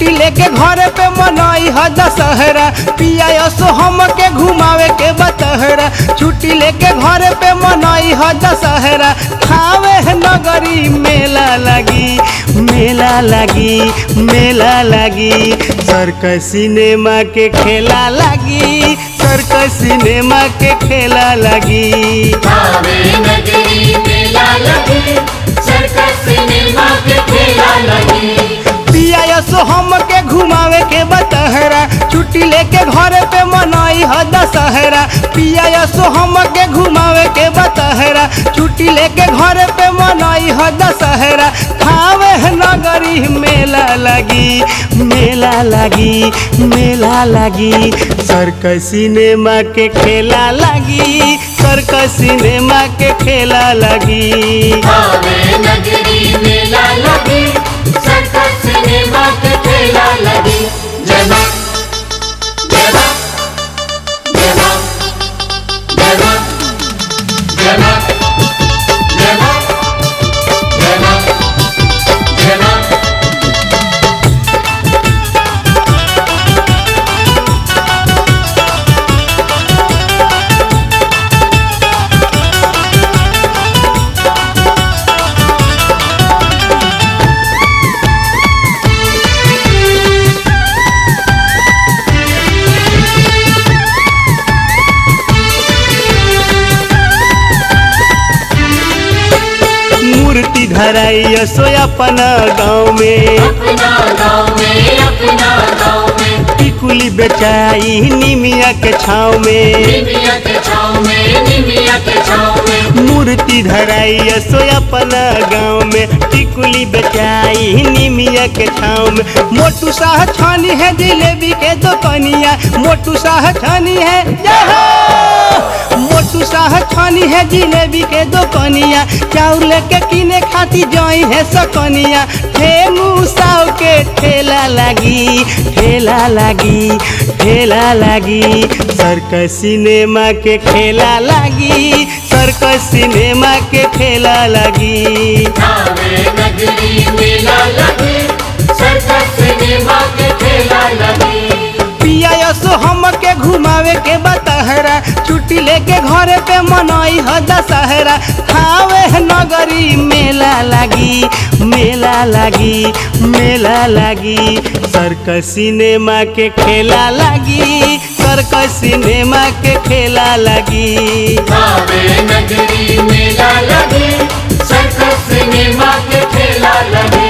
छुट्टी लेके घरे पे मनाई ह दशहरा पिया यसो हम के घुमावे के बतहरा छुट्टी लेके घरे पे मनाई ह दशहरा खावे नगरी मेला लगी मेला लगी मेला लगी सर्कस सिनेमा के खेला लगी सर्कस सिनेमा के खेला लगी खावे नगरी मेला लगी सर्कस सिनेमा के खेला लगी पिया यसो हम के घुमावे के बतहरा छुट्टी लेके घरे पे मनाई ह दशहरा पिया यसो हम के घुमावे के बतहरा छुट्टी लेके घरे पे मनाई ह दशहरा खावे नगरी मेला लगी मेला लगी मेला लगी सर्कस सिनेमा के खेला लगी सर्कस सिनेमा के खेला लगी खावे नगरी मेला लगी सर्कस सिनेमा के खेला लगी जय मां जय मां जय मां जय मां जय मां जय मां जय मां जय मां मूर्ति धराई यसो अपना गाँव में अपना गाँव में अपना गाँव में टिकुली बेचाई निमिया के छाँव में निमिया के छाँव में निमिया के छाँव में मूर्ति धराई यसो अपना गाँव में टिकुली बेचाई निमिया के छाँव में मोटू शाह छानी है जिलेबी के दुकनिया मोटू शाह छानी है जय हो मोटू शाह छानी है जिलेबी के दुकनिया चाउर लेके किने खाती जाई है सकनिया ठेमू साव के ठेला लगी ठेला लगी ठेला लगी सर्कस सिनेमा के खेला लगी सर्कस सिनेमा के खेला लगी खावे नगरी मेला लगी सर्कस सिनेमा के खेला लगी पिया यसो हम के घुमावे के बतहरा छुट्टी लेके घरे पे मनाई ह दशहरा खावे नगरी मेला लगी मेला लगी मेला लगी सर्कस सिनेमा के खेला लगी सर्कस सिनेमा के खेला लगी खावे नगरी मेला लगी सर्कस सिनेमा के खेला लगी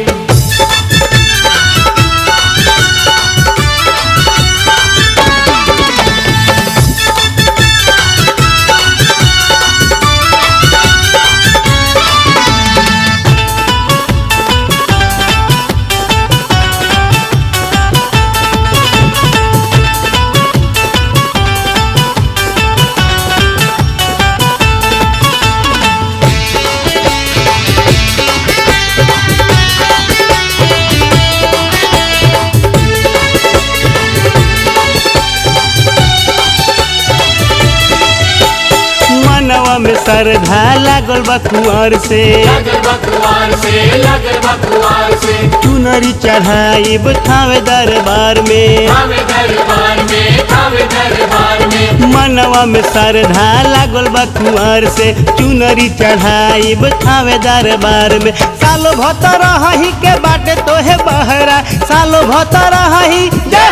में श्रद्धा लागल बा कुंवर से लगल बकुआर से लगल बकुआर से चुनरी चढ़ाइब थावे दरबार में थावे दरबार में थावे दरबार में मनवा में श्रद्धा लागल बा कुंवर से चुनरी चढ़ाइब थावे दरबार में सालो भतर रही के बाटे तोहे बहरा सालो भतर रही जय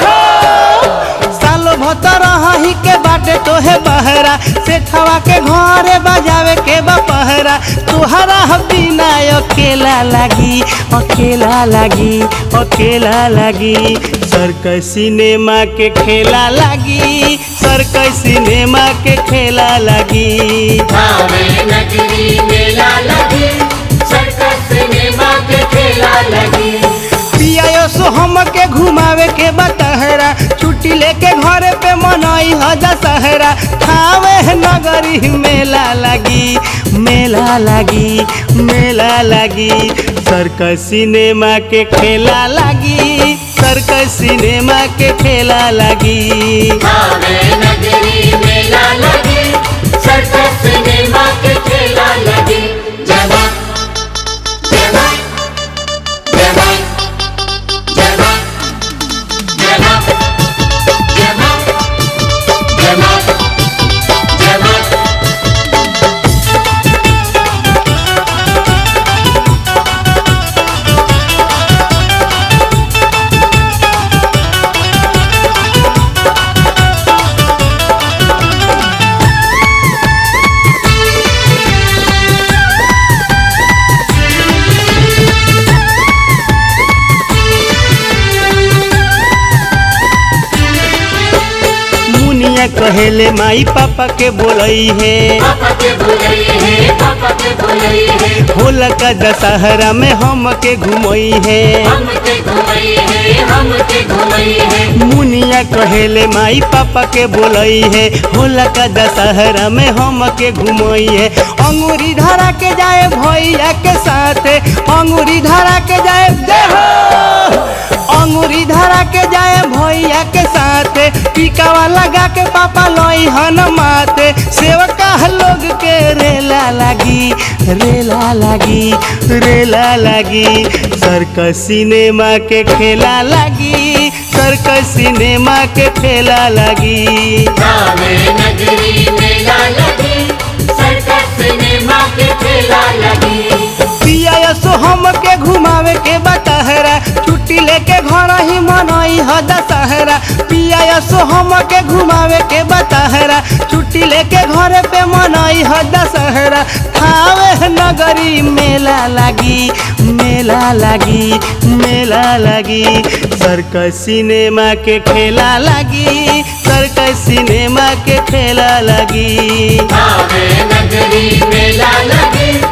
हो सालो भतर रही के बाटे तोहे बहरा से थवा के घरे बजावे के बपहरा तुहरा बिना अकेला लगी अकेला लगी अकेला लगी सर्कस सिनेमा के खेला लगी सर्कस सिनेमा के खेला लगी थावे नगरी मेला लगी सर्कस सिनेमा के खेला लगी पिया यसो हम के घुमावे के बतहरा छुट्टी लेके घरे पे मनाई ह दशहरा थावे नगरी मेला लगी मेला लगी मेला लगी सर्कस सिनेमा के खेला लगी सर्कस सिनेमा के खेला लगी थावे नगरी मेला लगी सर्कस सिनेमा के खेला लगी जय मां जय मां जय मां जय मां मुनिया कहेले माई पापा के बोलई है, पापा के बोलई है, पापा के बोलई है। होला का दशहरा में हम के घुमई है, हम के घुमई है, हम के घुमई है। मुनिया कहेले माई पापा के बोलई है, होला का दशहरा में हम के घुमई है। अंगूरी धरा के जाए भैया के साथ, अंगूरी धरा के जाए अंगूरी धरा के जाए भैया के साथ, टीकावा लगा के पापा लोई हन माथे। सेवका लोग के रेला लागी, रेला लागी, रेला लागी, सर्कस सिनेमा के खेला लागी, सर्कस सिनेमा के खेला लागी। थावे नगरी मेला लगी, सर्कस सिनेमा के खेला लगी। पिया यसो हम के घुमावे के बतहरा, छुट्टी लेके घर ही मनई ह दशहरा। पिया यसो हम के घुमावे के बतहरा, छुट्टी लेके घर पे मनई ह दशहरा। थावे नगरी मेला लागी, मेला लागी, मेला लागी, सर्कस सिनेमा के खेला लागी, सर्कस सिनेमा के खेला लगी। थावे नगरी मेला लगी,